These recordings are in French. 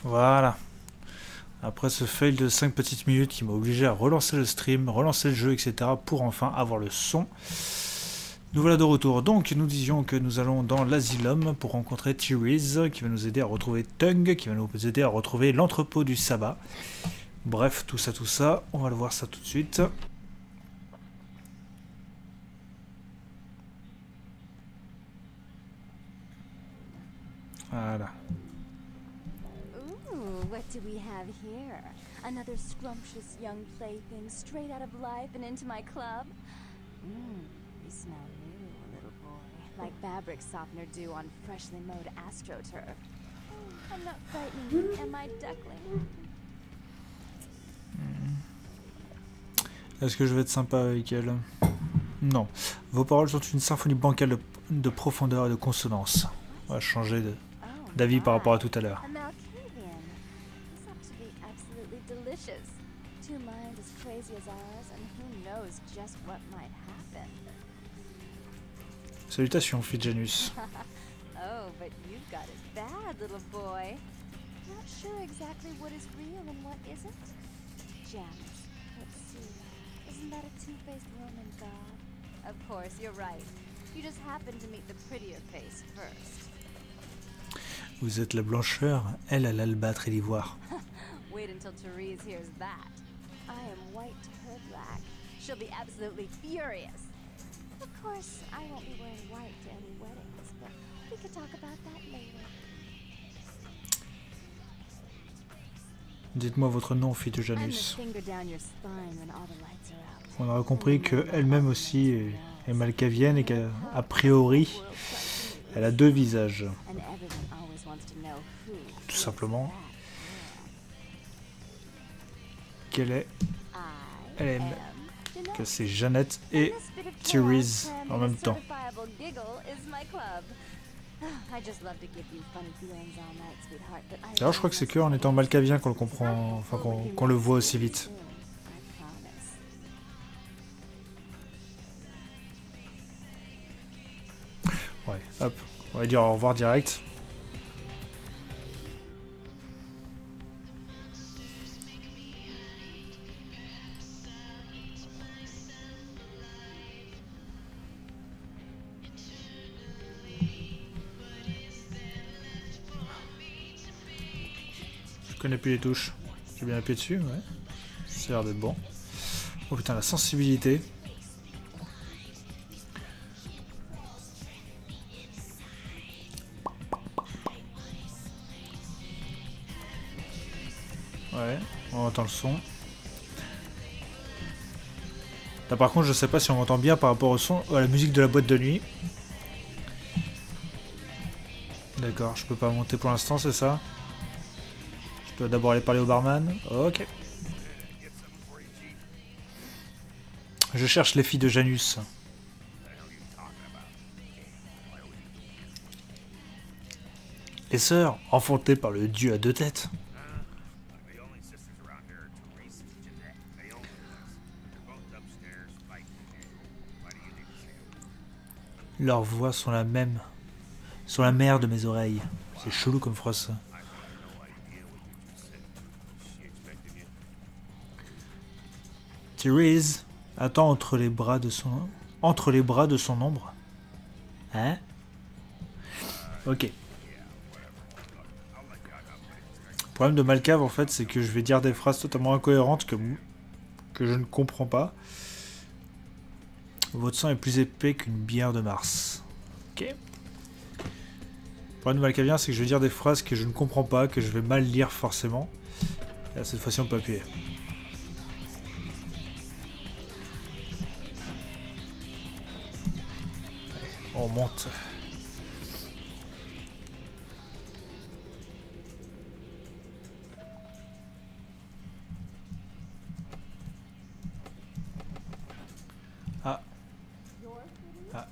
Voilà. Après ce fail de 5 petites minutes qui m'a obligé à relancer le stream, relancer le jeu, etc. pour enfin avoir le son. Nous voilà de retour. Donc nous disions que nous allons dans l'asylum pour rencontrer Therese qui va nous aider à retrouver Tung, qui va nous aider à retrouver l'entrepôt du sabbat. Bref, tout ça, on va le voir ça tout de suite. Voilà. Ooh, what do we have here? Another scrumptious young plaything straight out of life and into my club? You smell new, little boy. Like fabric softener do on freshly mowed AstroTurf. I'm not frightening you, am I, duckling? Est-ce que je vais être sympa avec elle? Non. Vos paroles sont une symphonie bancale de profondeur et de consonance. On va changer d'avis par rapport à tout à l'heure. A Malkavian. This ought to be absolutely delicious. Two minds as crazy as ours, and who knows just what might happen. Salutations, Janus. Oh, but you've got it bad, little boy. Not sure exactly what is real and what isn't? Janus, let's see. Isn't that a two-faced Roman god? Of course, you're right. You just happened to meet the prettier face first. Vous êtes la blancheur, elle a l'albâtre et l'ivoire. Wait until Therese hears that. I am white to her black. She'll be absolutely furious. Of course, I won't be wearing white to any weddings, but we could talk about that later. Dites-moi votre nom, fille de And Janus. the finger down your spine when all the lights are out. On aura compris qu'elle-même aussi est malkavienne et qu'a priori, elle a deux visages. And everyone always wants to know who. Tout simplement, qu'elle est, elle aime que c'est Jeannette et Therese en même temps. D'ailleurs, je crois que c'est que en étant malkavien qu'on le comprend, enfin qu'on le voit aussi vite. Ouais, hop, on va dire au revoir direct. Je connais plus les touches. J'ai bien appuyé dessus, ouais. Ça a l'air d'être bon. Oh putain, la sensibilité. Ouais, on entend le son. Là par contre je sais pas si on entend bien par rapport au son, à la musique de la boîte de nuit. D'accord, je peux pas monter pour l'instant, c'est ça? Je dois d'abord aller parler au barman. Ok. Je cherche les filles de Janus. Les sœurs, enfantées par le dieu à deux têtes. Leurs voix sont la même. Sont la mère de mes oreilles. C'est chelou comme phrase ça. Therese attend entre les bras de son ombre. Hein? Ok. Le problème de Malcave en fait c'est que je vais dire des phrases totalement incohérentes que je ne comprends pas. Votre sang est plus épais qu'une bière de Mars. Ok. Le problème de Malcavien c'est que je vais dire des phrases que je ne comprends pas, que je vais mal lire forcément. Et là, cette fois-ci on peut appuyer. On monte. Ah. Ah.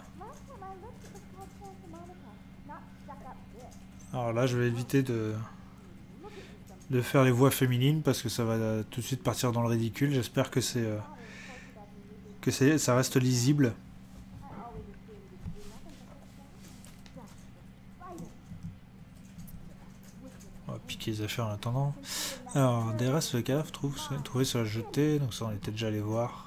Alors là, je vais éviter de faire les voix féminines parce que ça va tout de suite partir dans le ridicule. J'espère que ça reste lisible. vérifier les affaires en attendant. Alors, des restes de cave trouvés sur la jetée, donc ça on était déjà allé voir.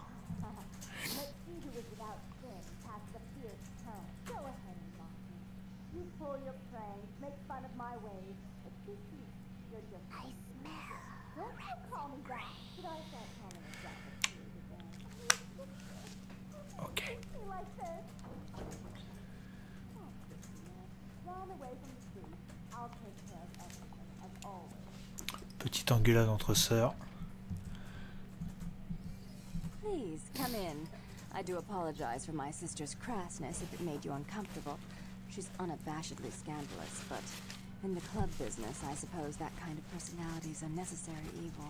Ok. Petite engueulade entre sœurs. Please, come in. I do apologize for my sister's crassness if it made you uncomfortable. She's unabashedly scandalous, but in the club business, I suppose that kind of personality is a necessary evil.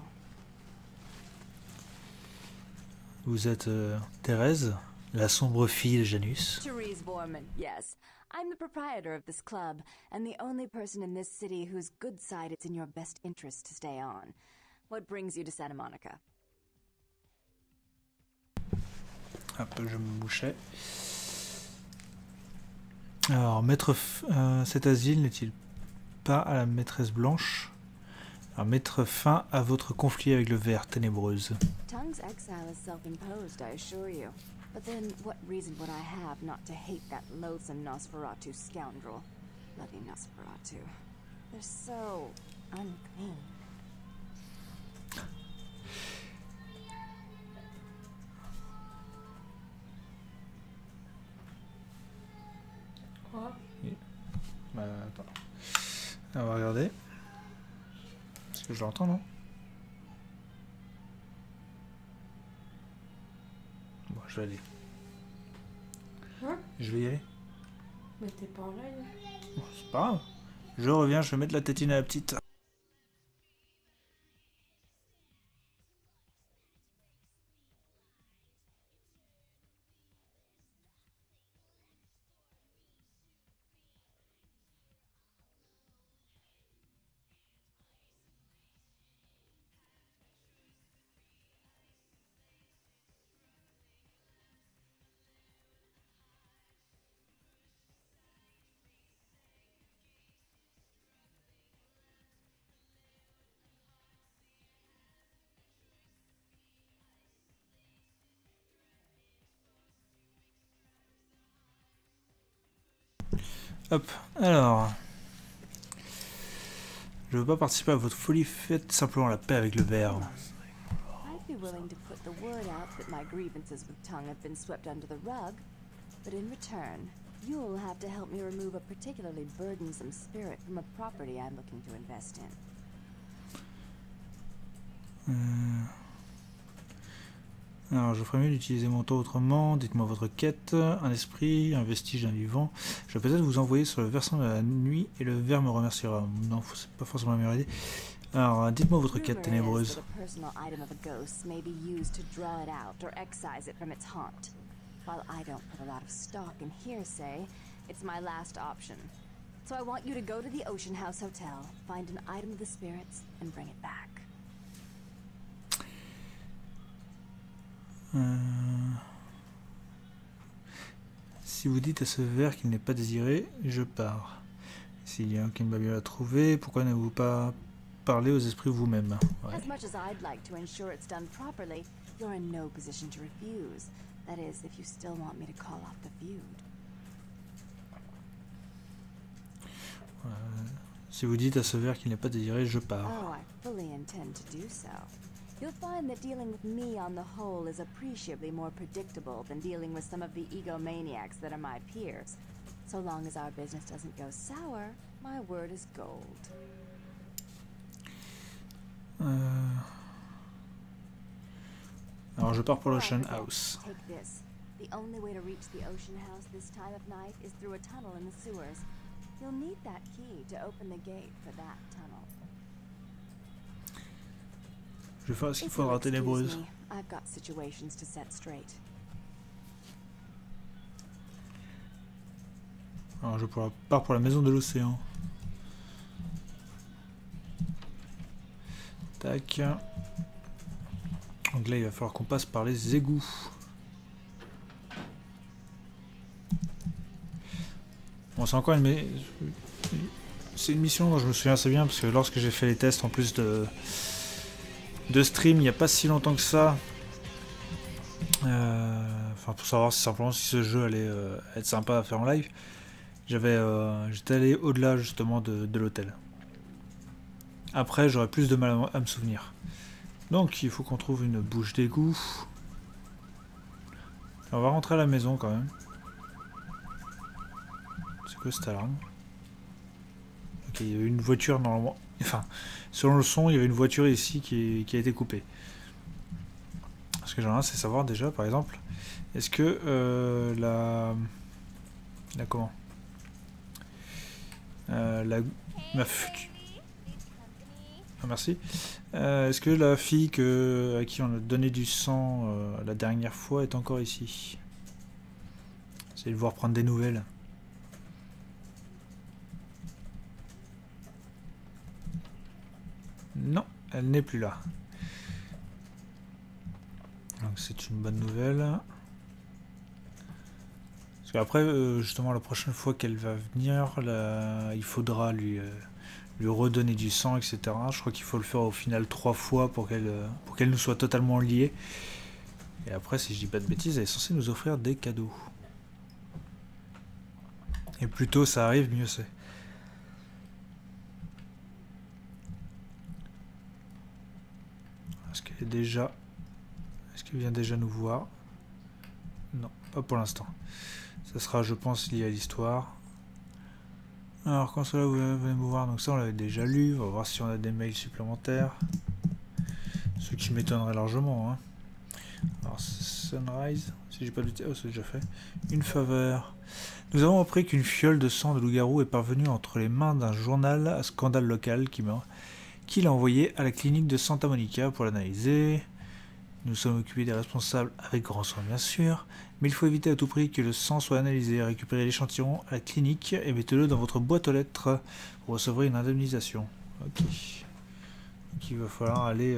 Vous êtes Thérèse, la sombre fille de Janus. Therese Borman, yes. I'm the proprietor of this club, and the only person in this city whose good side it's in your best interest to stay on. What brings you to Santa Monica? Un peu, je me mouchais. Alors, cet asile n'est-il pas à la maîtresse blanche? Alors, mettre fin à votre conflit avec le ver, ténébreuse. Tongue's exile is self-imposed, I assure you. But then, what reason would I have not to hate that loathsome Nosferatu scoundrel? Bloody Nosferatu. They're so unclean. Quoi? Bah, attends. On va regarder. Est-ce que je l'entends, non? Bon, je vais aller. Hein? Je vais y aller. Mais t'es pas là, là. Bon, c'est pas grave. Je reviens, je vais mettre la tétine à la petite. Hop, alors. Je veux pas participer à votre folie, faites simplement la paix avec le ver. I'd be willing to put the word out that my grievances with Tongue have been swept under the rug, but in return, you'll have to help me remove a particularly burdensome spirit from a property I'm looking to invest in. Alors, je ferais mieux d'utiliser mon temps autrement. Dites-moi votre quête. Un esprit, un vestige d'un vivant. Je vais peut-être vous envoyer sur le versant de la nuit et le ver me remerciera. Non, c'est pas forcément la meilleure idée. Alors, dites-moi votre quête ténébreuse. While I don't put a lot of stock in hearsay, it's my last option. So I want you to go to the Ocean House Hotel, find an item of the spirits, and bring it back. Si vous dites à ce ver qu'il n'est pas désiré, je pars. S'il y a un qui m'a bien trouvé, pourquoi n'avez-vous pas parlé aux esprits vous-même? Ouais. As much as I'd like to ensure it's done properly, you're in no position to refuse. That is, if you still want me to call off the feud. Si vous dites à ce ver qu'il n'est pas désiré, je pars. Oh, I fully intend to do so. You'll find that dealing with me on the whole is appreciably more predictable than dealing with some of the egomaniacs that are my peers. So long as our business doesn't go sour, my word is gold. Alors je pars pour l'Ocean House. Take this. The only way to reach the Ocean House this time of night is through a tunnel in the sewers. You'll need that key to open the gate for that tunnel. Je vais faire ce qu'il faudra, ténébreuse. I've got situations to set straight. Alors je pars pour la maison de l'océan. Tac. Donc là il va falloir qu'on passe par les égouts. Bon c'est encore une c'est une mission dont je me souviens assez bien parce que lorsque j'ai fait les tests en plus de stream il n'y a pas si longtemps que ça, enfin pour savoir si simplement si ce jeu allait être sympa à faire en live, j'étais allé au-delà justement de l'hôtel. Après j'aurais plus de mal à me souvenir. Donc il faut qu'on trouve une bouche d'égout. On va rentrer à la maison quand même. C'est quoi cette alarme? Ok, il y avait une voiture normalement. Enfin, selon le son, il y avait une voiture ici qui a été coupée. Ce que j'aimerais c'est savoir déjà, par exemple, est-ce que comment ah, merci. Est-ce que la fille à qui on a donné du sang la dernière fois est encore ici? J'essaie de voir prendre des nouvelles. Non, elle n'est plus là. Donc c'est une bonne nouvelle. Parce qu'après, justement, la prochaine fois qu'elle va venir, il faudra lui redonner du sang, etc. Je crois qu'il faut le faire au final 3 fois pour qu'elle nous soit totalement liée. Et après, si je dis pas de bêtises, elle est censée nous offrir des cadeaux. Et plus tôt ça arrive, mieux c'est. Est-ce qu'elle est déjà... Est-ce qu'elle vient déjà nous voir? Non, pas pour l'instant. Ça sera, je pense, lié à l'histoire. Alors, quand cela vous venez me voir, donc ça on l'avait déjà lu. On va voir si on a des mails supplémentaires. Ce qui m'étonnerait largement. Hein. Alors, Sunrise, si j'ai pas de... Oh, c'est déjà fait. Une faveur. Nous avons appris qu'une fiole de sang de loup-garou est parvenue entre les mains d'un journal à scandale local qui l'a envoyé à la clinique de Santa Monica pour l'analyser. Nous sommes occupés des responsables avec grand soin bien sûr, mais il faut éviter à tout prix que le sang soit analysé. Récupérez l'échantillon à la clinique et mettez-le dans votre boîte aux lettres. Vous recevrez une indemnisation. Ok. Donc il va falloir aller...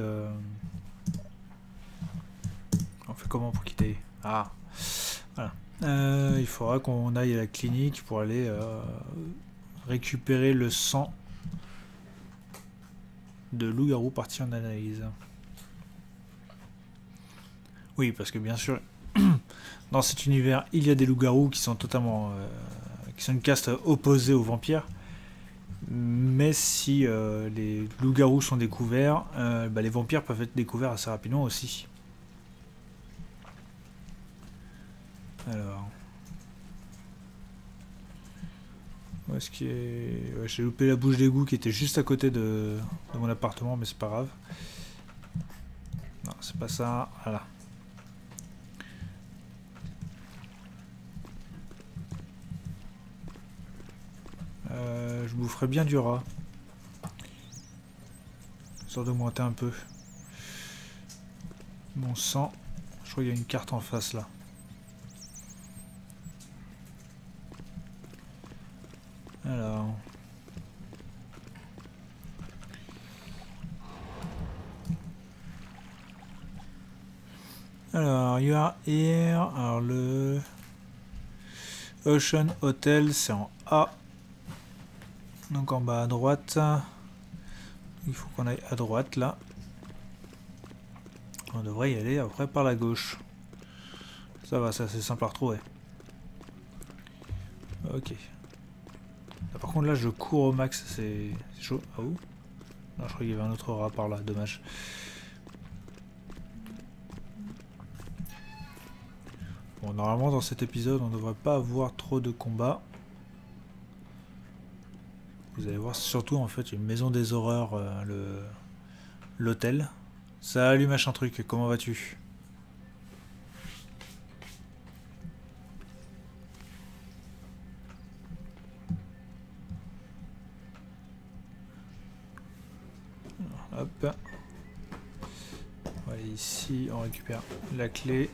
On fait comment pour quitter? Ah, voilà. Il faudra qu'on aille à la clinique pour aller récupérer le sang de loup-garou parti en analyse. Oui, parce que bien sûr, dans cet univers, il y a des loups-garous qui sont totalement... qui sont une caste opposée aux vampires. Mais si les loups-garous sont découverts, les vampires peuvent être découverts assez rapidement aussi. Alors... Où est-ce qu'il est... Ouais, j'ai loupé la bouche d'égout qui était juste à côté de mon appartement, mais c'est pas grave. Non, c'est pas ça. Voilà. Je boufferais bien du rat. Histoire d'augmenter un peu mon sang. Je crois qu'il y a une carte en face là. Alors, you are here. Alors, le Ocean Hotel, c'est en A. Donc en bas à droite. Il faut qu'on aille à droite là. On devrait y aller après par la gauche. Ça va, c'est assez simple à retrouver. Ok. Là, par contre là je cours au max, c'est chaud. Ah où? Non, je crois qu'il y avait un autre rat par là, dommage. Bon, normalement dans cet épisode on ne devrait pas avoir trop de combats. Vous allez voir, c'est surtout en fait une maison des horreurs, l'hôtel. Salut machin truc, comment vas-tu? Hop. Voilà, ici on récupère la clé.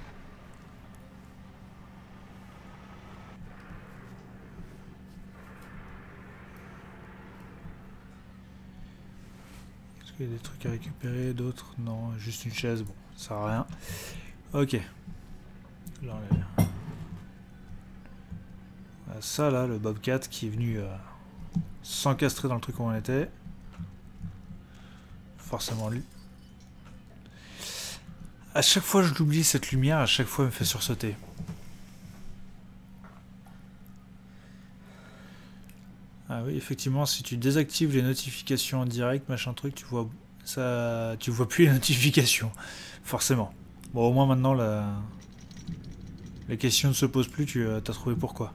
Il y a des trucs à récupérer, d'autres non, juste une chaise, bon, ça sert à rien. Ok. Là, on a... Ça là, le Bobcat qui est venu s'encastrer dans le truc où on était. Forcément lui. À chaque fois je l'oublie cette lumière, à chaque fois elle me fait sursauter. Ah oui, effectivement, si tu désactives les notifications en direct, machin truc, tu vois ça, tu vois plus les notifications, forcément. Bon, au moins maintenant la question ne se pose plus, tu as trouvé pourquoi.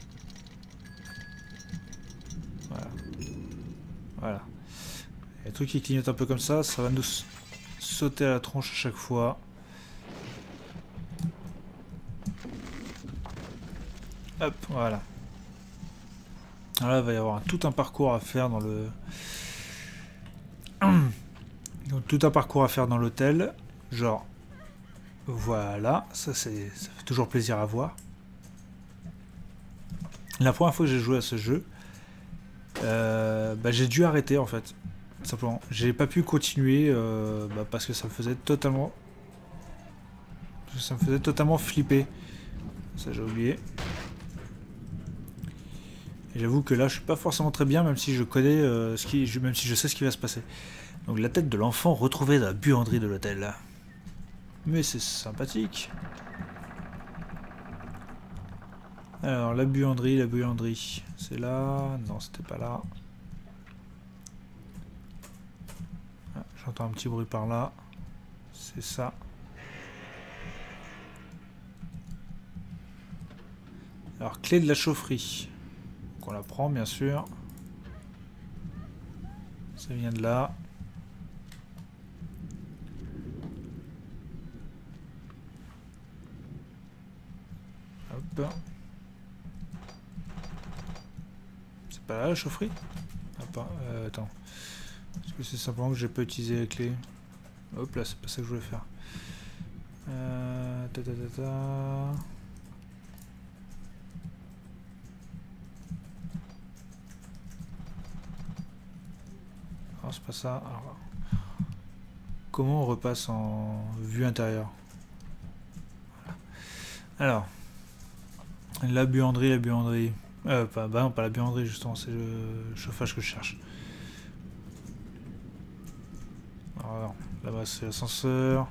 Voilà. Voilà. Les trucs qui clignotent un peu comme ça va nous sauter à la tronche à chaque fois. Hop, voilà. Alors là, il va y avoir tout un parcours à faire dans le... Donc, tout un parcours à faire dans l'hôtel. Genre, voilà, ça fait toujours plaisir à voir. La première fois que j'ai joué à ce jeu, j'ai dû arrêter en fait. Simplement. J'ai pas pu continuer parce que ça me faisait totalement... Ça me faisait totalement flipper. Ça j'ai oublié. Et j'avoue que là je suis pas forcément très bien, même si je connais même si je sais ce qui va se passer. Donc la tête de l'enfant retrouvée dans la buanderie de l'hôtel. Mais c'est sympathique. Alors la buanderie. C'est là. Non, c'était pas là. Ah, j'entends un petit bruit par là. C'est ça. Alors clé de la chaufferie. On la prend bien sûr. Ça vient de là. Hop. C'est pas là la chaufferie? Attends. Est-ce que c'est simplement que j'ai pas utilisé la clé? Hop là, c'est pas ça que je voulais faire. Alors c'est pas ça. Alors, comment on repasse en vue intérieure? Voilà. Alors, la buanderie. Non, pas la buanderie justement, c'est le chauffage que je cherche. Alors, là-bas c'est l'ascenseur.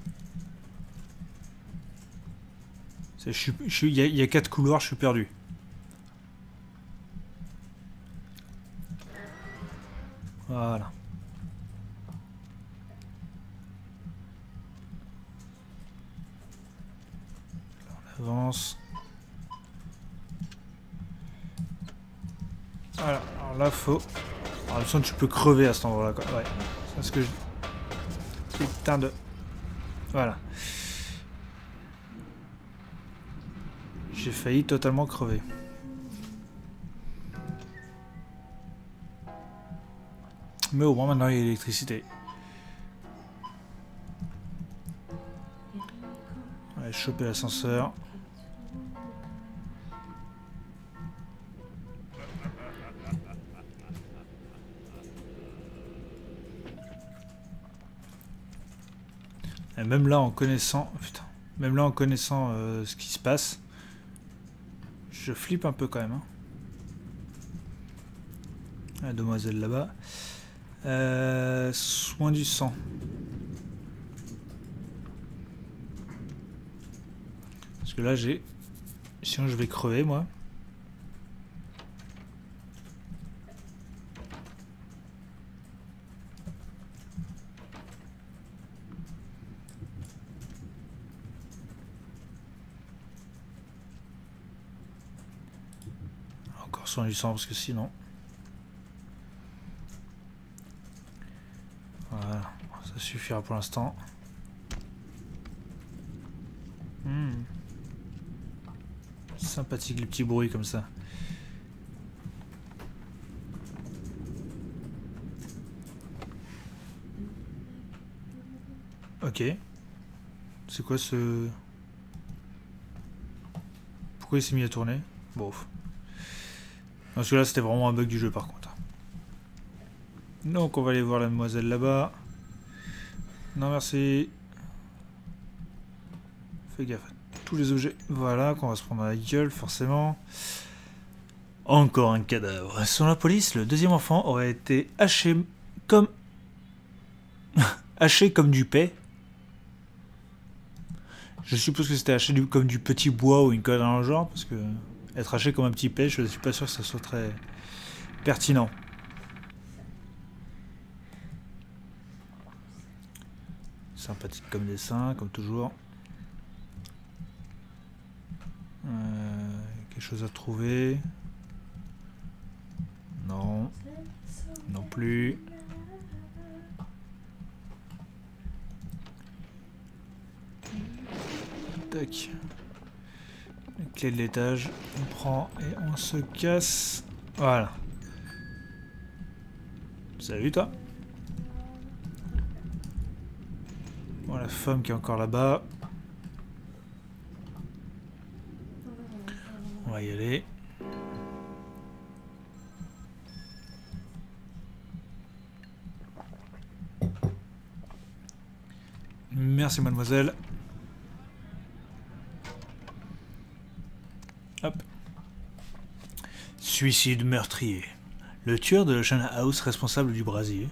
Il y a 4 couloirs, je suis perdu. Voilà. On avance. Voilà, alors là faut... Alors l'impression que tu peux crever à cet endroit là quoi. Ouais, c'est ce que je... Putain de... Voilà. J'ai failli totalement crever. Mais au moins maintenant il y a l'électricité. Allez, choper l'ascenseur. Et même là en connaissant... Putain. Même là en connaissant ce qui se passe, je flippe un peu quand même. Hein. La demoiselle là-bas. Soin du sang. Parce que là j'ai... Sinon je vais crever moi. Encore soin du sang parce que sinon... Voilà, ça suffira pour l'instant. Sympathique les petits bruits comme ça. Ok. C'est quoi ce... Pourquoi il s'est mis à tourner? Bon. Parce que là c'était vraiment un bug du jeu par contre. Donc on va aller voir la demoiselle là-bas. Non merci. Fais gaffe à tous les objets. Voilà, qu'on va se prendre à la gueule forcément. Encore un cadavre. Selon la police, le deuxième enfant aurait été haché comme... haché comme du paix. Je suppose que c'était haché comme du petit bois ou une connerie dans le genre, parce que être haché comme un petit paix, je ne suis pas sûr que ça soit très pertinent. Sympathique comme dessin, comme toujours. Quelque chose à trouver? Non. Non plus. Tac. La clé de l'étage. On prend et on se casse. Voilà. Salut toi. Bon, la femme qui est encore là-bas. On va y aller. Merci mademoiselle. Hop. Suicide meurtrier. Le tueur de l'Ocean House responsable du brasier.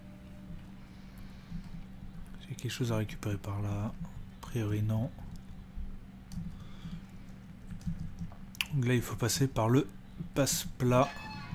J'ai quelque chose à récupérer par là. A priori non. Donc là il faut passer par le passe-plat.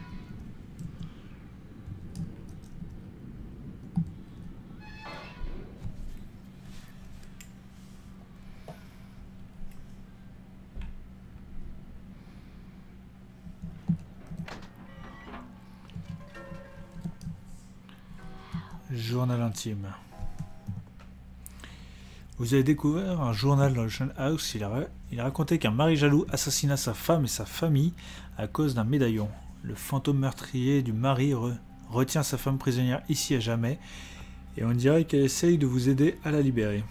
Journal intime. Vous avez découvert un journal dans l'Ocean House. Il a raconté qu'un mari jaloux assassina sa femme et sa famille à cause d'un médaillon. Le fantôme meurtrier du mari retient sa femme prisonnière ici à jamais et on dirait qu'elle essaye de vous aider à la libérer.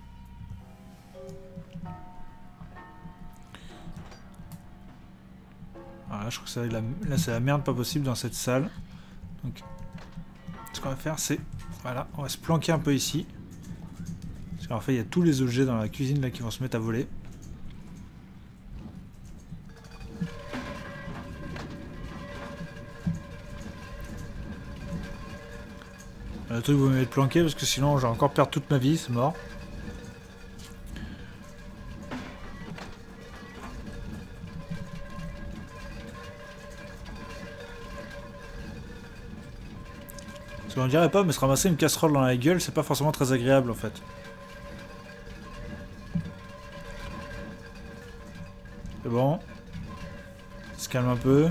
Voilà, je trouve que ça, là c'est la merde pas possible dans cette salle. Donc ce qu'on va faire c'est... Voilà, on va se planquer un peu ici. Parce qu'en fait, il y a tous les objets dans la cuisine là qui vont se mettre à voler. Le truc, vous m'avez planqué parce que sinon, j'ai encore perdre toute ma vie, c'est mort. On dirait pas, mais se ramasser une casserole dans la gueule, c'est pas forcément très agréable en fait. C'est bon. Il se calme un peu.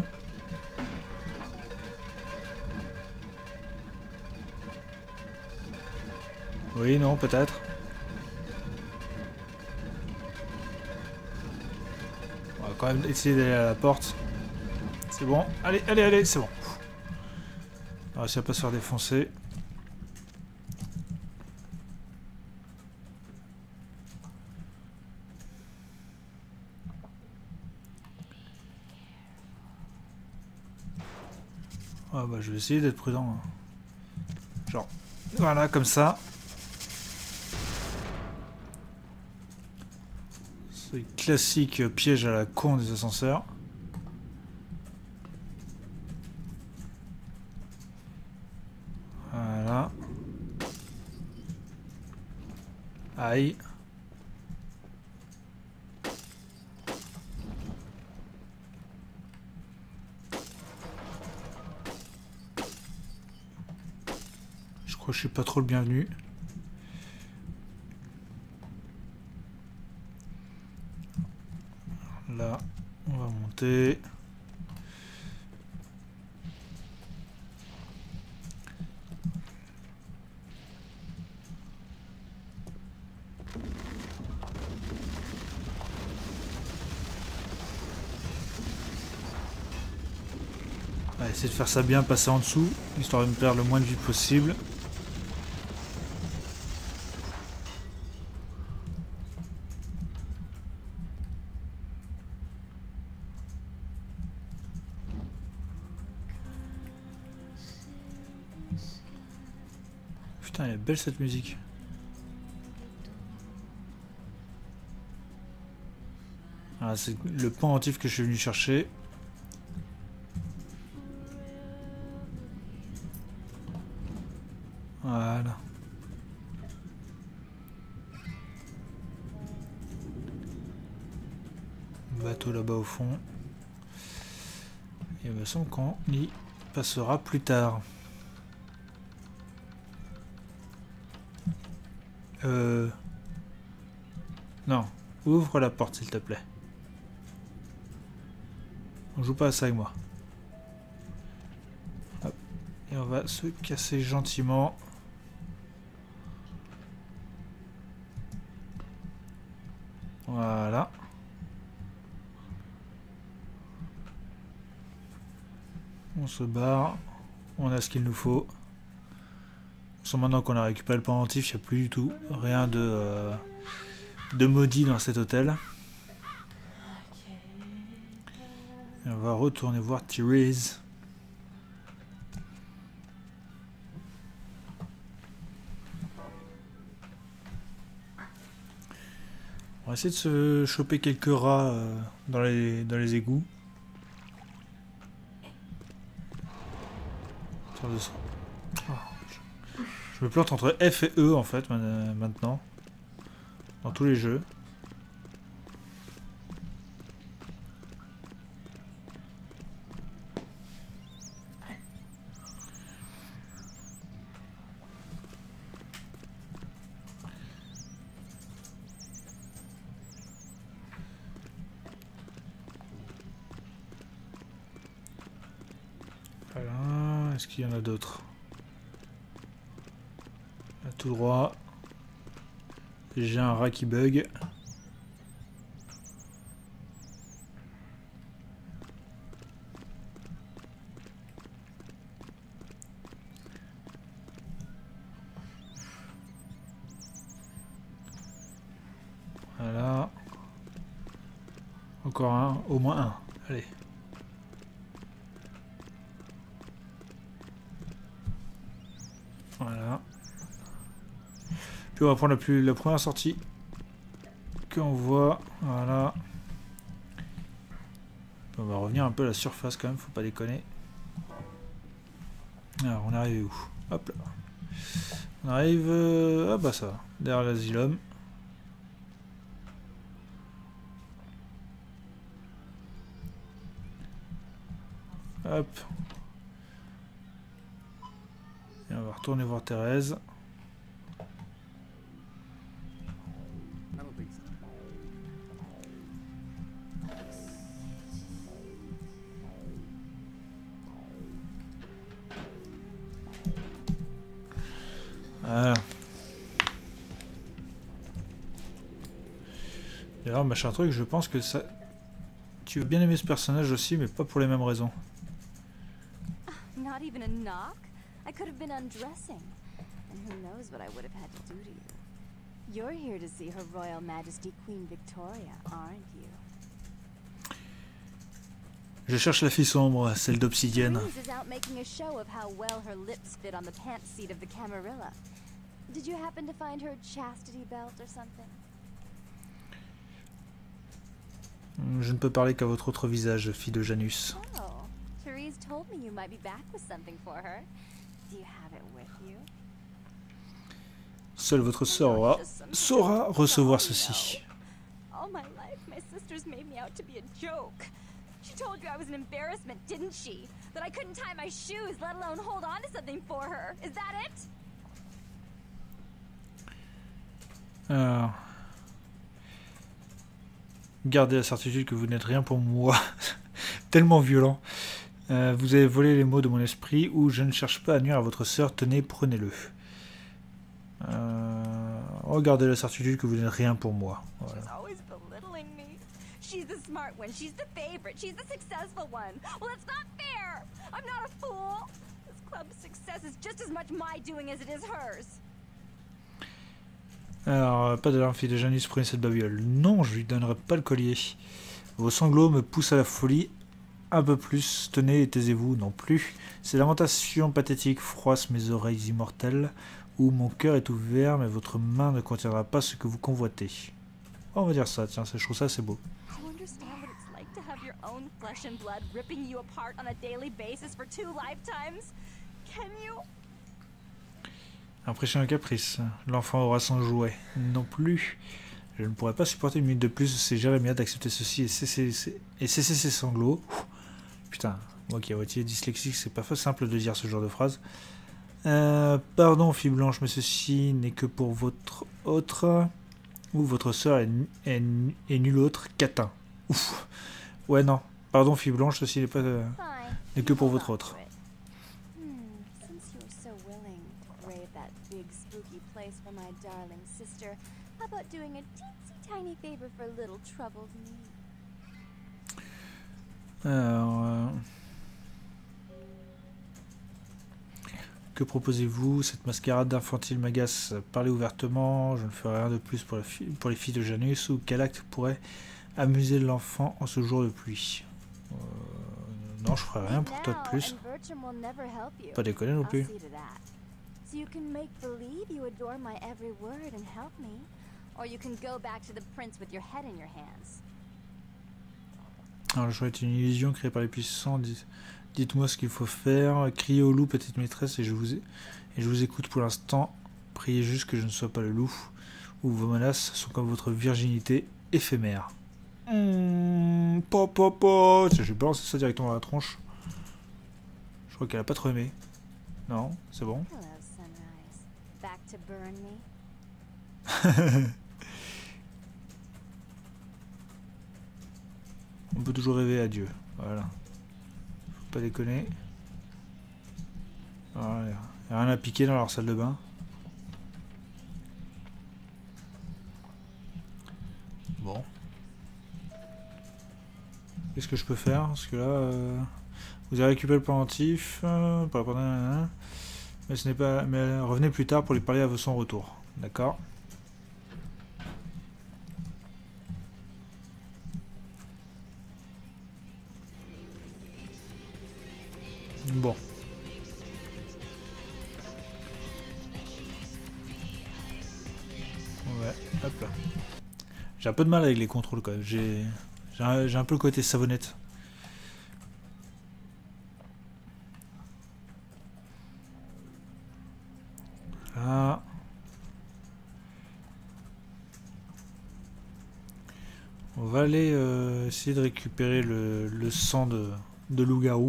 Oui, non, peut-être. On va quand même essayer d'aller à la porte. C'est bon. Allez, allez, allez, c'est bon. On va réussir à pas se faire défoncer. Ah bah je vais essayer d'être prudent. Genre, voilà, comme ça. C'est le classique piège à la con des ascenseurs. Voilà. Aïe. Je crois que je suis pas trop le bienvenu. Là, on va monter. On va essayer de faire ça bien, passer en dessous, histoire de me perdre le moins de vie possible. Putain, elle est belle cette musique. Ah, c'est le pendentif que je suis venu chercher. Voilà. Bateau là-bas au fond. Et il me semble qu'on y passera plus tard. Non. Ouvre la porte s'il te plaît. On joue pas à ça avec moi. Hop. Et on va se casser gentiment. Voilà. On se barre. On a ce qu'il nous faut. Sans maintenant qu'on a récupéré le pendentif, il n'y a plus du tout rien de maudit dans cet hôtel. Et on va retourner voir Thérèse. On va essayer de se choper quelques rats dans les égouts. Je me plante entre F et E en fait maintenant. Dans tous les jeux. Voilà. Est-ce qu'il y en a d'autres? Tout droit. J'ai un rat qui bug. Voilà. Encore un, au moins un. Allez. Voilà. Puis on va prendre la première sortie qu'on voit. Voilà. On va revenir un peu à la surface quand même, faut pas déconner. Alors on arrive où? Hop là. On arrive... ah bah ça va, derrière l'asylum. Hop. Et on va retourner voir Thérèse. Voilà. D'ailleurs, machin truc, je pense que ça... Tu veux bien aimer ce personnage aussi, mais pas pour les mêmes raisons. Not even a knock? I could have been undressing. And who knows what I would have had to do to you. You're here to see Her Royal Majesty Queen Victoria, aren't you? Je cherche la fille sombre, celle d'Obsidienne. Therese is out making a show of how well her lips fit on the pants seat of the Camarilla. Did you happen to find her chastity belt or something? Je ne peux parler qu'à votre autre visage, fille de Janus. Oh, Therese told me you might be back with something for her. Do you have it with you? Seule votre sœur saura recevoir ceci. All my life, my sisters made me out to be a joke. She told you I was an embarrassment, didn't she? That I couldn't tie my shoes, let alone hold on to something for her. Is that it? Alors... Gardez la certitude que vous n'êtes rien pour moi. Tellement violent. Vous avez volé les mots de mon esprit, ou je ne cherche pas à nuire à votre sœur, tenez, prenez-le. Regardez la certitude que vous n'êtes rien pour moi. Voilà. She's the smart one, she's the favorite, she's the successful one. Well, it's not fair. I'm not a fool. This club's success is just as much my doing as it is hers. Alors, pas de l'alarme, fille de Janus, prenez cette babiole. Non, je lui donnerai pas le collier. Vos sanglots me poussent à la folie. Un peu plus, tenez et taisez-vous, non plus. Ces lamentations pathétiques froissent mes oreilles immortelles, où mon cœur est ouvert, mais votre main ne contiendra pas ce que vous convoitez. Oh, on va dire ça, tiens, je trouve ça, c'est beau. Impression caprice. L'enfant aura son jouet. Non plus. Je ne pourrais pas supporter une minute de plus. C'est Jérémia d'accepter ceci et cesser ses sanglots. Putain, moi qui ai moitié dyslexique, c'est pas simple de dire ce genre de phrase. Pardon, fille blanche, mais ceci n'est que pour votre autre. Ou votre sœur est nulle autre qu'Atin. Ouf. Ouais, non. Pardon, fille blanche, ceci n'est pas. N'est que pour votre autre. Since you're so willing to brave that big spooky place for my darling sister, how about doing a teensy tiny favor for little troubled me? Alors, que proposez-vous? Cette mascarade d'infantile m'agace. Parlez ouvertement, je ne ferai rien de plus pour les filles de Janus, ou quel acte pourrait amuser l'enfant en ce jour de pluie? Non, je ferai rien pour toi de plus. Pas déconner non plus. So you can make believe you adore my every word and help me, or you can go back to the prince with your head in your hands. Alors, le choix est une illusion créée par les puissants. Dites-moi ce qu'il faut faire. Criez au loup, petite maîtresse, et je vous écoute pour l'instant. Priez juste que je ne sois pas le loup, ou vos menaces sont comme votre virginité éphémère. Papa, je vais balancer ça directement dans la tronche. Je crois qu'elle a pas trop aimé. Non, c'est bon. Hello, sunrise. Back to burn me? On peut toujours rêver à Dieu. Voilà. Faut pas déconner. Voilà. Y a rien à piquer dans leur salle de bain. Bon. Qu'est-ce que je peux faire? Parce que là, vous avez récupéré le pendentif. Mais ce n'est pas. Mais revenez plus tard pour lui parler à son retour. D'accord. Bon. Ouais, hop là. J'ai un peu de mal avec les contrôles quand même. J'ai un peu le côté savonnette. Là. On va aller essayer de récupérer le sang de loup-garou.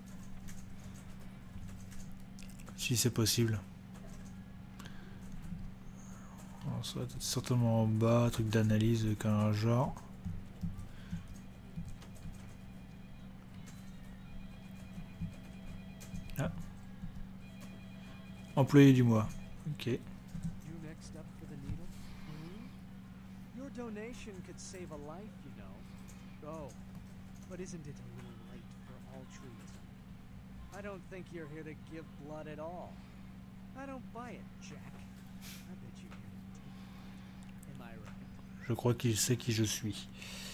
Si c'est possible. Alors, ça va être certainement en bas, truc d'analyse, qu'un genre. Ah. Employé du mois. Ok. You next up for the needle? Your donation could save a life, you know. Oh, but isn't it a little late for all trees? I don't think you're here to give blood at all. I don't buy it, Jack. I bet you're here to take it. Am I right? Je crois qu'il sait qui je suis.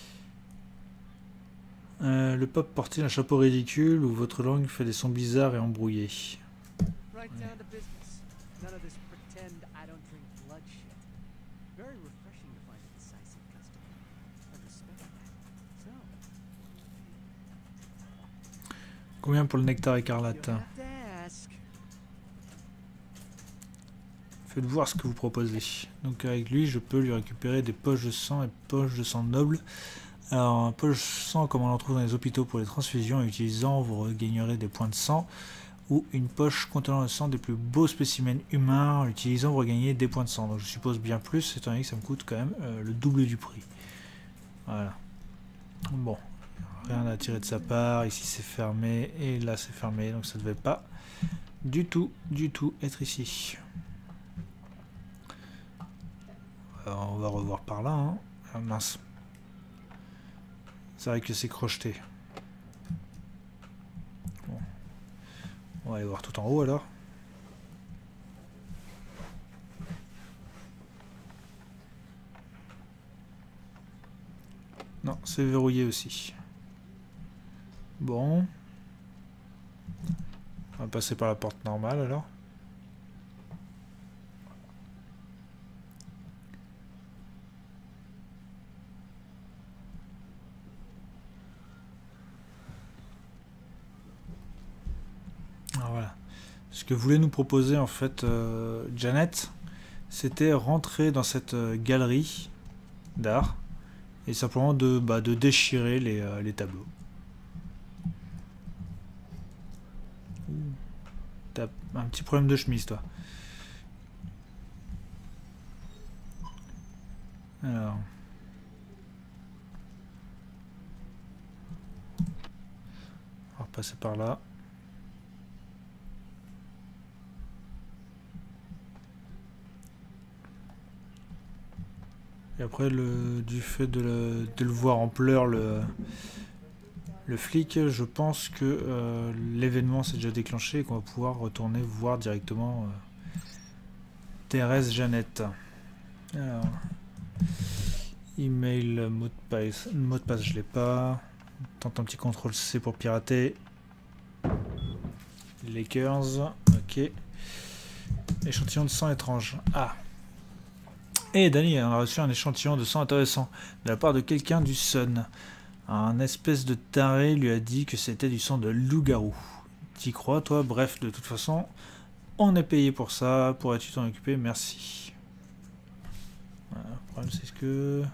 Le pape porte-t-il un chapeau ridicule ou votre langue fait des sons bizarres et embrouillés? Right down to business. None of this pretend I don't drink blood shit. Very refreshing to find a decisive customer. I respect that. So, Combien pour le nectar you'll écarlate? have to ask. Faites voir ce que vous proposez. Donc avec lui, je peux lui récupérer des poches de sang et poches de sang nobles. Alors, un poche de sang, comme on en trouve dans les hôpitaux pour les transfusions, en utilisant, vous regagnerez des points de sang. Ou une poche contenant le sang des plus beaux spécimens humains, en l'utilisant, vous regagnez des points de sang. Donc je suppose bien plus, étant donné que ça me coûte quand même le double du prix. Voilà. Bon, rien à tirer de sa part. Ici c'est fermé et là c'est fermé, donc ça ne devait pas du tout être ici. On va revoir par là. Hein. Ah, mince. C'est vrai que c'est crocheté. Bon. On va aller voir tout en haut alors. Non, c'est verrouillé aussi. Bon. On va passer par la porte normale alors. Alors voilà. Ce que voulait nous proposer en fait Janet, c'était rentrer dans cette galerie d'art et simplement de déchirer les tableaux. T'as un petit problème de chemise, toi. Alors. On va repasser par là. Et après, du fait de le voir en pleurs, le flic, je pense que l'événement s'est déjà déclenché et qu'on va pouvoir retourner voir directement Thérèse Jeannette. Alors, email, mot de passe, je l'ai pas. Tente un petit contrôle C pour pirater. Lakers, ok. Échantillon de sang étrange. Ah. Et Danny a reçu un échantillon de sang intéressant de la part de quelqu'un du Sun. Un espèce de taré lui a dit que c'était du sang de loup-garou. T'y crois, toi? Bref, de toute façon, on est payé pour ça. Pourrais-tu t'en occuper? Merci. Voilà, le problème, c'est que...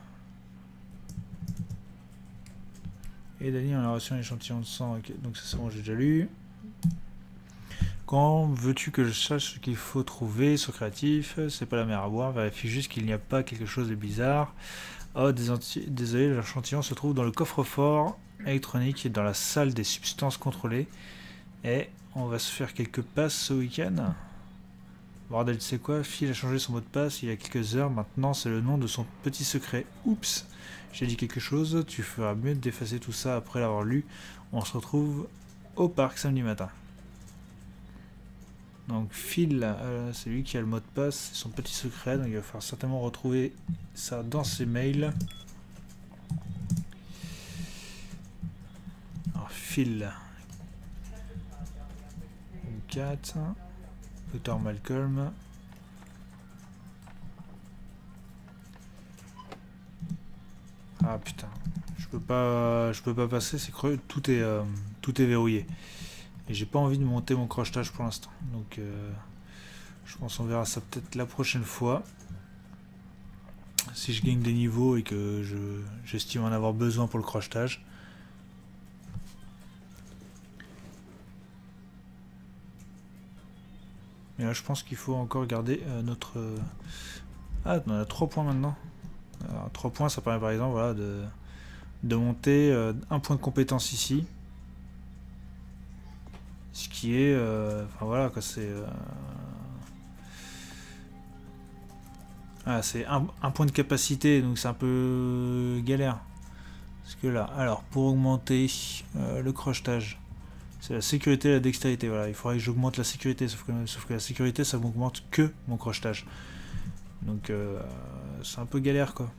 Et Danny a reçu un échantillon de sang. Okay. Donc ça, c'est bon, j'ai déjà lu. Quand veux-tu que je sache ce qu'il faut trouver sur Créatif? C'est pas la mer à boire. Vérifie juste qu'il n'y a pas quelque chose de bizarre. Oh, désolé, l'échantillon se trouve dans le coffre-fort électronique dans la salle des substances contrôlées. Et on va se faire quelques passes ce week-end. Bordel, tu sais quoi? Phil a changé son mot de passe il y a quelques heures. Maintenant, c'est le nom de son petit secret. Oups, j'ai dit quelque chose. Tu feras mieux d'effacer tout ça après l'avoir lu. On se retrouve au parc samedi matin. Donc Phil, c'est lui qui a le mot de passe, c'est son petit secret, donc il va falloir certainement retrouver ça dans ses mails. Alors Phil, 4, Dr Malcolm. Ah putain, je peux pas passer, c'est creux, tout est verrouillé. Et j'ai pas envie de monter mon crochetage pour l'instant. Donc je pense qu'on verra ça peut-être la prochaine fois. Si je gagne des niveaux et que j'estime en avoir besoin pour le crochetage. Mais là je pense qu'il faut encore garder notre... Ah, on a 3 points maintenant. Alors, 3 points, ça permet par exemple voilà, de monter un point de compétence ici. Ce qui est... enfin voilà, quoi, c'est... Ah, c'est un point de capacité, donc c'est un peu galère. Parce que là, alors, pour augmenter le crochetage, c'est la sécurité et la dextérité. Voilà, il faudrait que j'augmente la sécurité, sauf que la sécurité, ça m'augmente que mon crochetage. Donc, c'est un peu galère, quoi.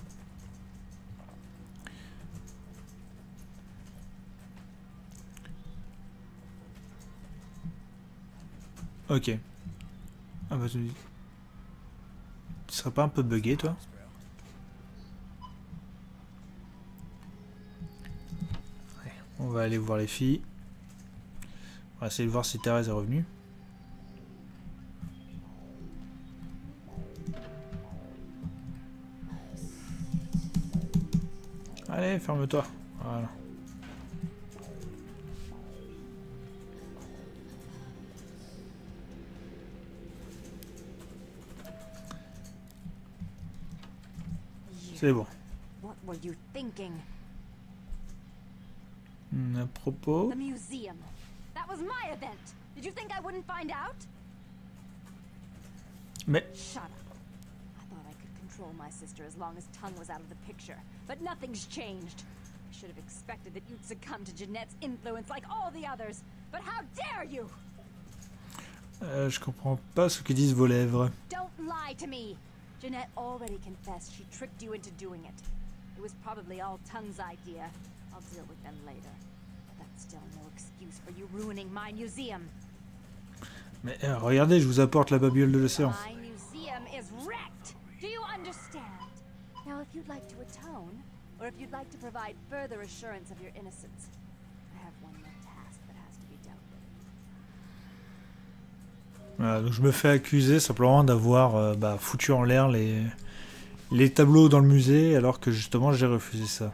Ok. Ah bah tu serais pas un peu bugué toi? Ouais, on va aller voir les filles. On va essayer de voir si Thérèse est revenue. Allez, ferme-toi. Voilà. C'est bon. What were you thinking? À propos... The museum. That was my event. Did you think I wouldn't find out? Mais... Shut up. I thought I could control my sister as long as Tongue was out of the picture. But nothing's changed. I should have expected that you'd succumb to Jeanette's influence like all the others. But how dare you? Je comprends pas ce que disent vos lèvres. Don't lie to me. Jeanette already confessed she tricked you into doing it. It was probably all Tongue's idea. I'll deal with them later. That's still no excuse for you ruining my museum. Mais regardez, je vous apporte la babiole de l'océan. My museum is wrecked. Do you understand? Now, if you'd like to atone, or if you'd like to provide further assurance of your innocence, I have one more task that has to be dealt Voilà, donc je me fais accuser simplement d'avoir foutu en l'air les tableaux dans le musée alors que justement j'ai refusé ça.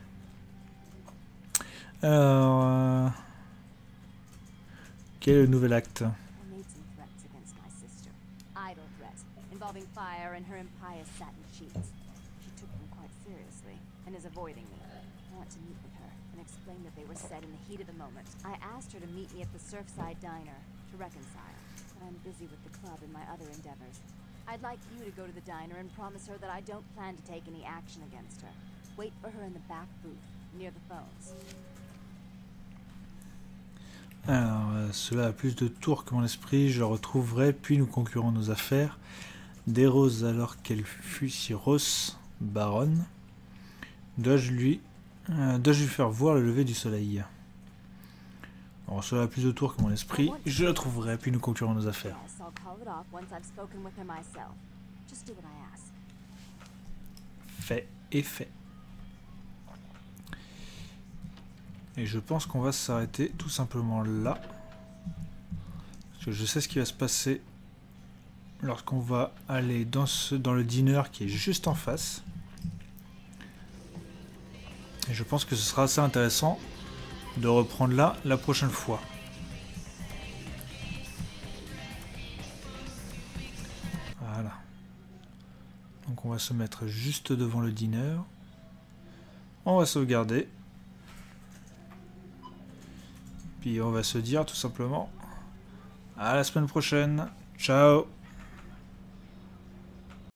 Alors, quel est le nouvel acte? I made some threats against my sister. Idle threats, involving fire and her impious satin sheets. She took them quite seriously, and is avoiding me. I went to meet with her, and explained that they were said in the heat of the moment. I asked her to meet me at the Surfside Diner, to reconcile, but I'm busy with the club and my other endeavors. I'd like you to go to the diner and promise her that I don't plan to take any action against her. Wait for her in the back booth, near the phones. Alors, cela a plus de tours que mon esprit, je le retrouverai, puis nous conclurons nos affaires. Des roses alors qu'elle fut si rose, baronne. Dois-je lui faire voir le lever du soleil? Alors, cela a plus de tours que mon esprit, je le trouverai, puis nous conclurons nos affaires. Yes, I'll call it off once I've spoken with her myself. Just do what I ask. Fait et fait. Et je pense qu'on va s'arrêter tout simplement là. Parce que je sais ce qui va se passer lorsqu'on va aller dans le dîner qui est juste en face. Et je pense que ce sera assez intéressant de reprendre là la prochaine fois. Voilà. Donc on va se mettre juste devant le dîner. On va sauvegarder. Puis on va se dire tout simplement à la semaine prochaine. Ciao!